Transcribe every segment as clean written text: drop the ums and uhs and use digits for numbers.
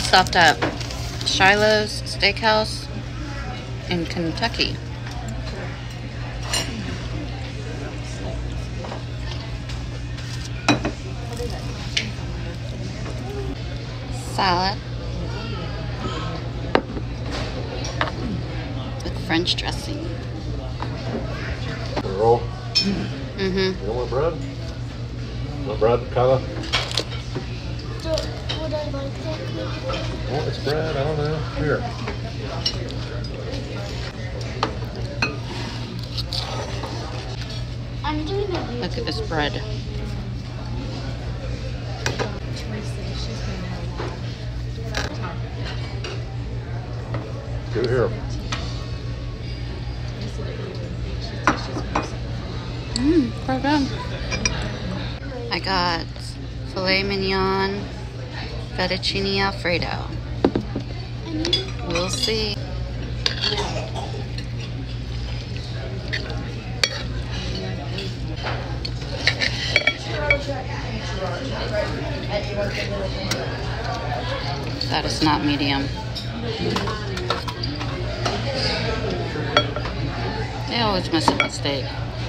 stopped at Shiloh's Steakhouse in Kentucky. Salad with French dressing. Roll. Mm-hmm. You want bread? Want bread, Kyla? Would I like that? Oh, it's bread. I don't know. Here. I'm doing a Look at this bread. Go here. Well done. I got filet mignon, fettuccine alfredo. We'll see. That is not medium. They always mess up with steak.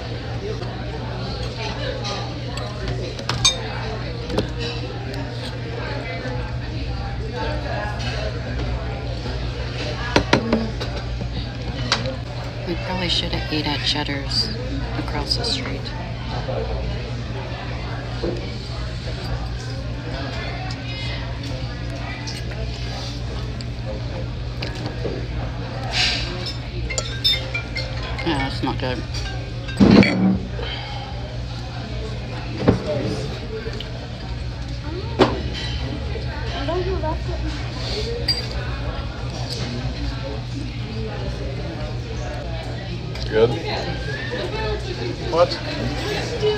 We probably should have ate at Cheddar's across the street. Yeah, that's not good. Good. What?